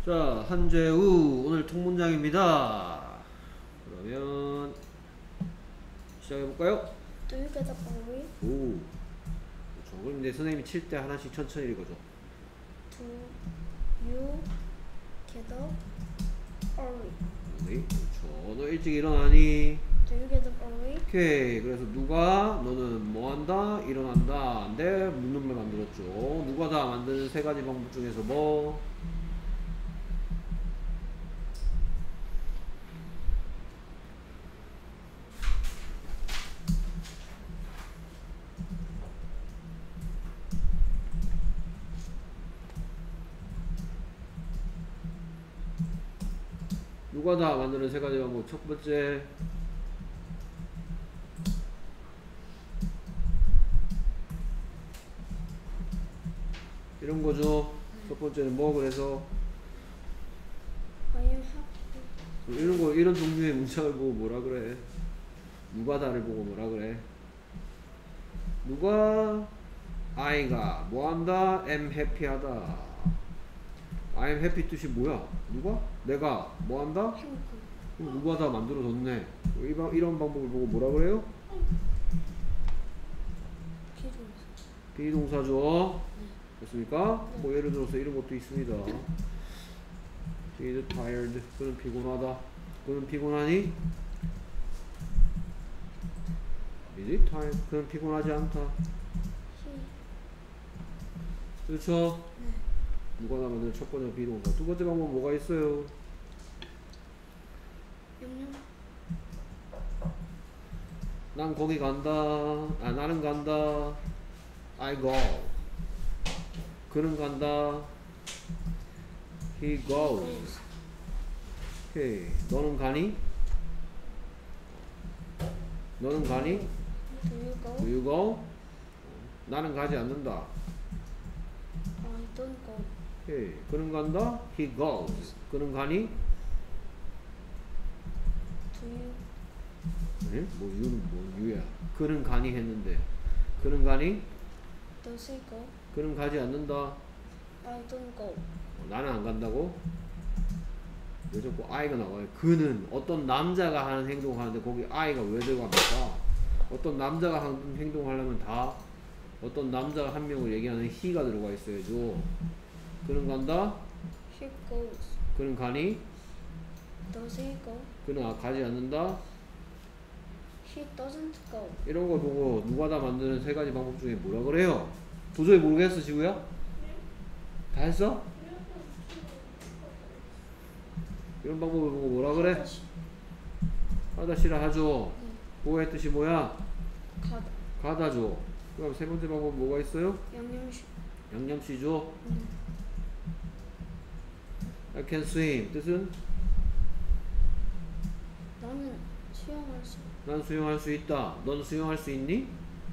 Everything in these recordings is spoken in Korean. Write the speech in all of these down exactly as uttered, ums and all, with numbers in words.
자, 한재우 오늘 통문장입니다. 그러면 시작해볼까요? Do you get up early? 오, 그렇죠. 그럼 이제 선생님이 칠 때 하나씩 천천히 읽어줘. Do you get up early? 네, 그렇죠. 너 일찍 일어나니? Do you get up early? 오케이. 그래서 누가 너는 뭐한다? 일어난다. 네, 묻는 말 만들었죠. 누가 다 만드는 세 가지 방법 중에서 뭐? 누가 다 만드는 세 가지 방법. 첫 번째, 이런 거죠. 첫 번째는 뭐 그래서 I am happy. 이런 거 이런 종류의 문장을 보고 뭐라 그래? 누가 다를 보고 뭐라 그래? 누가 I가 뭐한다? am happy하다. I am happy 뜻이 뭐야? 누가? 내가 뭐한다? 행복한. 누가 다 만들어줬네. 이런 이런 방법을 보고 뭐라 그래요? 비동사. 비동사죠. 네. 됐습니까? 네. 뭐 예를 들어서 이런 것도 있습니다. He is tired. 그는 피곤하다. 그는 피곤하니? Is he tired? 그는 피곤하지 않다. He. 그렇죠? 네. 누가 다 만드는 첫 번째 비동사. 두 번째 방법 뭐가 있어요? 영영. 난 거기 간다. 아, 나는 간다. I go. 그는 간다. He goes. 오케이. 너는 가니? 너는 가니? Do you go? Do you go? 나는 가지 않는다. I don't go. 오케이. 그는 간다. He goes. 그는 가니? Do you? 네? 뭐 유는 뭐 유야. 그는 가니 했는데. 그는 가니? Does he go? 그는 가지 않는다. I don't go. 어, 나는 안 간다고? 왜 자꾸 I가 나와요? 그는 어떤 남자가 하는 행동을 하는데 거기 I가 왜 들어갑니까? 어떤 남자가 하는 행동을 하려면 다 어떤 남자가 한 명을 얘기하는 he가 들어가 있어야죠. 그는 간다? He goes. 그는 가니? Does he go? 그는 아- 가지 않는다? He doesn't go. 이런 거 보고 누가 다 만드는 세 가지 방법 중에 뭐라 그래요? 도저히 모르겠어, 지구야? 다 했어? 이런 방법을 보고 뭐라 그래? 다시. 하다 싫어 하죠. 네. 그거의 뜻이 뭐야? 가다. 가다죠. 그럼 세 번째 방법 뭐가 있어요? 양념시. 양념시죠. 네. I can swim. 뜻은? 나는 수영할 수. 난 수영할 수 있다. 넌 수영할 수 있니?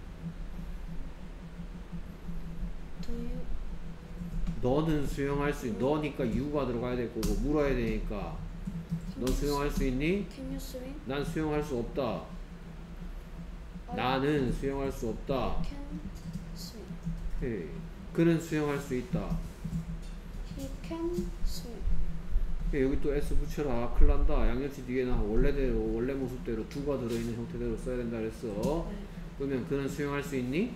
Do you? 너는 수영할 수 있. 너니까 you가 들어가야 될 거고 물어야 되니까. 너 수영할 수 있니? Can you swim? 난 수영할 수 없다. I 나는 수영할 수 없다. can't swim. 오케이. 그는 수영할 수 있다. He can swim. 오케이, 여기 또 S 붙여라. 큰일 난다. 양념시 뒤에는 원래대로 원래 모습대로 두가 들어있는 형태대로 써야 된다 그랬어. 네. 그러면 그는 수영할 수 있니?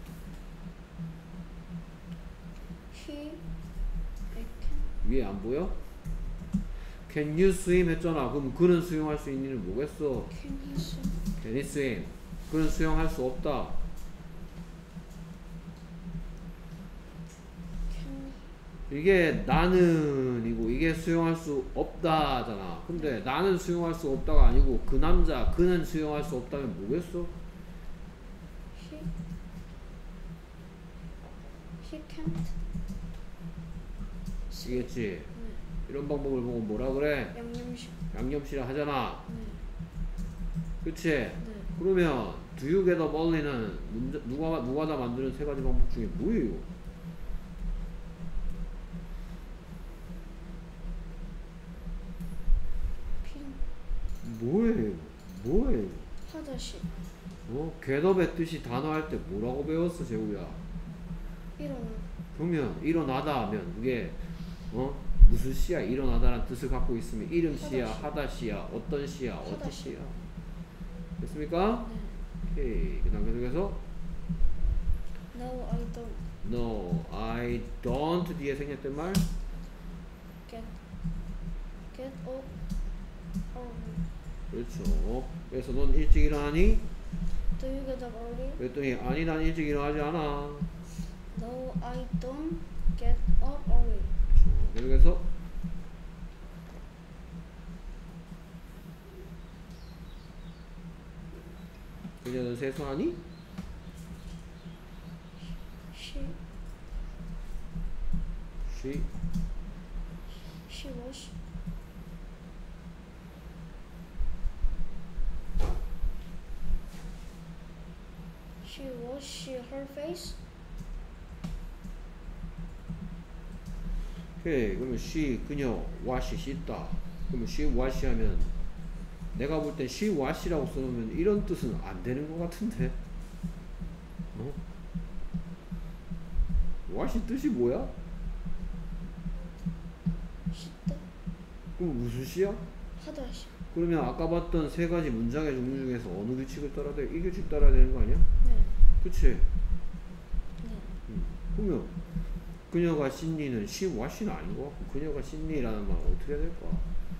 He. I can. 위에 안 보여? Can you swim 했잖아. 그럼 그는 수영할 수 있니는 뭐겠어? Can he swim? Can he swim? 그는 수영할 수 없다. Can. 이게 나는이고 이게 수영할 수 없다잖아. 근데 나는 수영할 수 없다가 아니고 그 남자 그는 수영할 수 없다면 뭐겠어? He. He can't. 이겠지? 네. 이런 방법을 보고 뭐라 그래? 양념시. 양념시라 하잖아. 네. 그치? 네. 그러면 do you get up early는 문제, 누가, 누가 다 만드는 세 가지 방법 중에 뭐예요? 핀. 뭐예요? 뭐예요? 하다시. 어? get up의 뜻이 단어 할 때 뭐라고 배웠어, 재우야? 일어나. 그러면 일어나다 하면 그게 어? 무슨 시야 일어나다라는 뜻을 갖고 있으면 이름 시야, 하다 시. 하다 시야, 어떤 시야, 하다 어디 시. 시야. 됐습니까? 네. 오케이. 그 다음 계속해서 No, I don't No, I don't 뒤에 생략된 말. get get up early. 그렇죠. 그래서 넌 일찍 일어나니? Do you get up early? 그랬더니 아니 난 일찍 일어나지 않아. No, I don't get up early. 그래서 그녀는 세수하니? She She she wash she wash her face. 오케이. 그러면 she 그녀 wash 씻다. 그러면 she wash 하면 내가 볼 땐 she wash라고 써놓으면 이런 뜻은 안 되는 것 같은데. 어? wash 뜻이 뭐야? 씻다 그럼 무슨 시야? 하다 시. 그러면 아까 봤던 세 가지 문장의 종류 중에서 어느 규칙을 따라야 돼? 이 규칙 따라야 되는 거 아니야? 네. 그치? 네. 음. 그러면 그녀가 씻니는 she wash는 아닌 것 같고 그녀가 씻니라는 말 어떻게 해야 될까?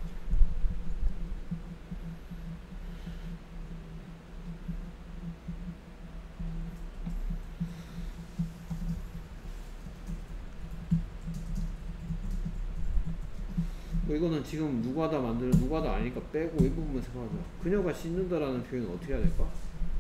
뭐 이거는 지금 누가다 만드는 누가다 아니니까 빼고 이 부분만 생각하자. 그녀가 씻는다라는 표현은 어떻게 해야 될까?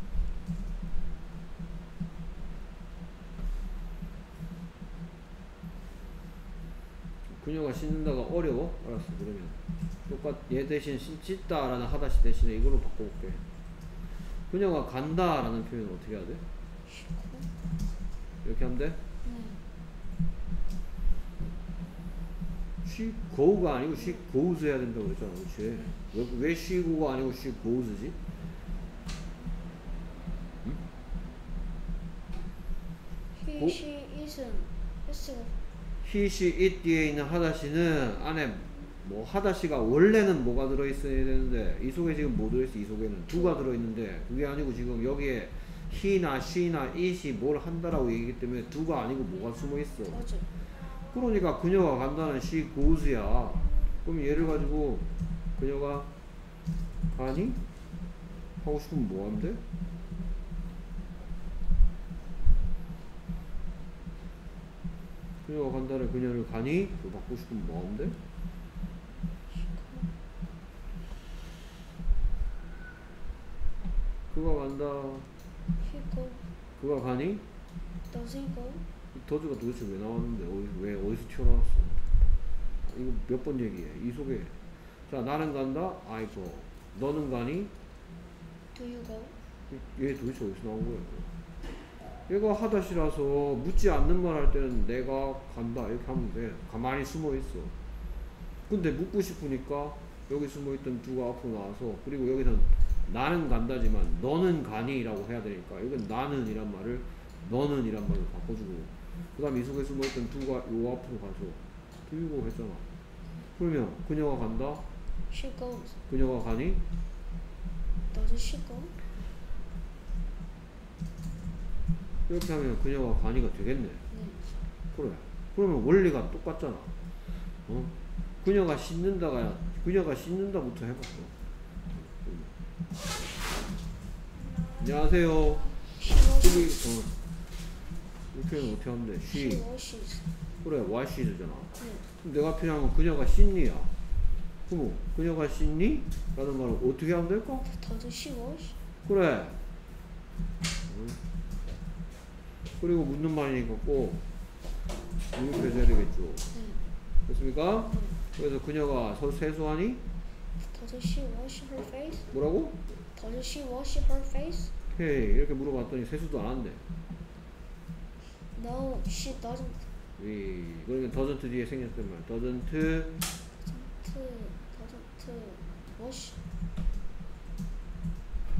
그녀가 씻는다가 어려워? 알았어. 그러면 똑같 얘 대신 씻- 씻다라는 하다시 대신에 이걸로 바꿔볼게. 그녀가 간다라는 표현은 어떻게 해야 돼? She go. 이렇게 하면 돼? 네. she go가 아니고 she goes 해야 된다고 그랬잖아. 그렇지? 왜, 왜 she go가 아니고 she goes지? 응? He 고? she isn't. S가 he, she, it 뒤에 있는 하다시는 안에 뭐 하다시가 원래는 뭐가 들어있어야 되는데 이 속에 지금 뭐 들어있어? 이 속에는 두가 들어있는데 그게 아니고 지금 여기에 he나 she나 it이 뭘 한다라고 얘기하기 때문에 두가 아니고 뭐가 숨어있어? does. 그러니까 그녀가 간다는 she goes야. 그럼 얘를 가지고 그녀가 가니? 하고 싶으면 뭐 하면 돼? 그녀가 간다는 그녀를 가니? 그거 받고 싶으면 뭐 하면 돼? 그가 간다. He go. 그가 가니? Does he go? 더즈가 도대체 왜 나왔는데 어디, 왜 어디서 튀어나왔어? 이거 몇 번 얘기해? 이 속에 자 나는 간다. I go. 너는 가니? Do you go? 얘 도대체 어디서 나온 거야? 얘가 하다시라서 묻지 않는 말 할 때는 내가 간다 이렇게 하면 돼. 가만히 숨어 있어. 근데 묻고 싶으니까 여기 숨어 있던 두가 앞으로 나와서 그리고 여기선 나는 간다지만 너는 가니? 라고 해야 되니까 이건 나는 이란 말을 너는 이란 말로 바꿔주고 그 다음에 이 속에 숨어 있던 두가 요 앞으로 가서 들고 했잖아. 그러면 그녀가 간다. She goes. 그녀가 가니? Does she go? 이렇게 하면 그녀가 가니가 되겠네. 네. 그래. 그러면 원리가 똑같잖아. 어? 그녀가 씻는다가 그녀가 씻는다부터 해봤어. 안녕하세요. She 여기 washes. 어. 이 표현 어떻게 하면 돼? She she. washes. 그래. washes잖아. 네. 그럼 내가 필요한 건 그녀가 씻니야. 그럼 그녀가 씻니? 라는 말을 어떻게 하면 될까? Does she wash? 그래. 응. 그리고 묻는 말이니까 꼭 응급해줘야 되겠죠. 네. 됐습니까? 네. 그래서 그녀가 서 세수하니? Does she wash her face? 뭐라고? Does she wash her face? 헤이 이렇게 물어봤더니 세수도 안 한대. No, she doesn't. 위 그러면 doesn't 뒤에 생겼단 말. doesn't Doesn't doesn't wash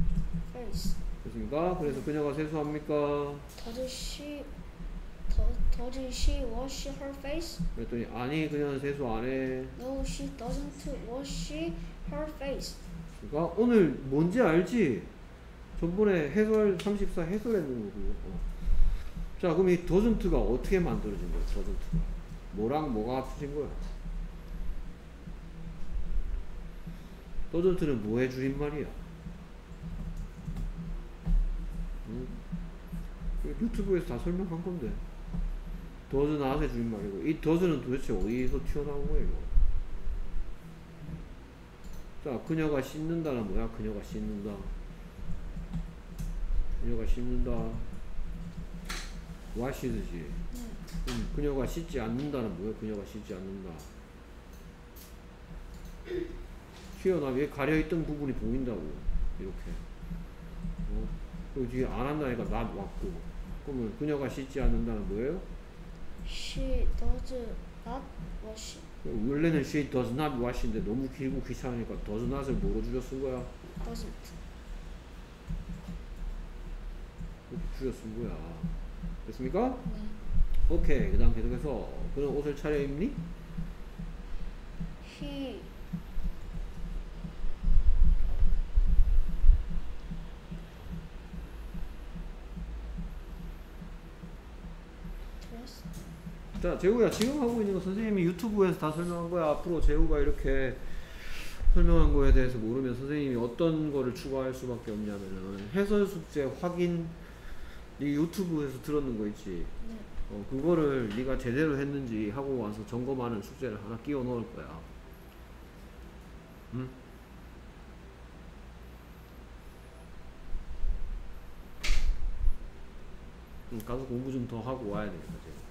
face. 됐습니까? 그래서 그녀가 세수합니까? Does she does Does she wash her face? 그랬더니 아니 그녀는 세수 안 해. No, she doesn't wash her face. 그러니까 오늘 뭔지 알지? 전번에 해설 삼십사 해설했는 거고. 어. 자 그럼 이 doesn't가 어떻게 만들어진 거야? doesn't가 뭐랑 뭐가 합쳐진 거야? doesn't는 뭐의 줄임말이야? 응? 유튜브에서 다 설명한 건데 does not의 줄임말이고 이 does는 도대체 어디서 튀어나온 거예요? 자 그녀가 씻는다는 뭐야? 그녀가 씻는다 그녀가 씻는다 washes,지 음, 그녀가 씻지 않는다는 뭐야? 그녀가 씻지 않는다 튀어나와 가려있던 부분이 보인다고 이렇게 어? 그리고 뒤에 안 한다니까 not 왔고 그러면 그녀가 씻지 않는다는 뭐예요? She does not wash. 원래는 she does not wash인데 너무 길고 귀찮으니까 does not을 뭐로 줄여 쓴 거야? Doesn't. 이렇게 줄여 쓴 거야 됐습니까? 네. 오케이 그 다음 계속해서 그는 옷을 차려입니? He dress. 자 재우야 지금 하고 있는 거 선생님이 유튜브에서 다 설명한 거야 앞으로 재우가 이렇게 설명한 거에 대해서 모르면 선생님이 어떤 거를 추가할 수밖에 없냐면은 해설 숙제 확인 이 유튜브에서 들었는 거 있지 네. 어, 그거를 네가 제대로 했는지 하고 와서 점검하는 숙제를 하나 끼워 넣을 거야 응? 응, 가서 공부 좀 더 하고 와야 되겠다.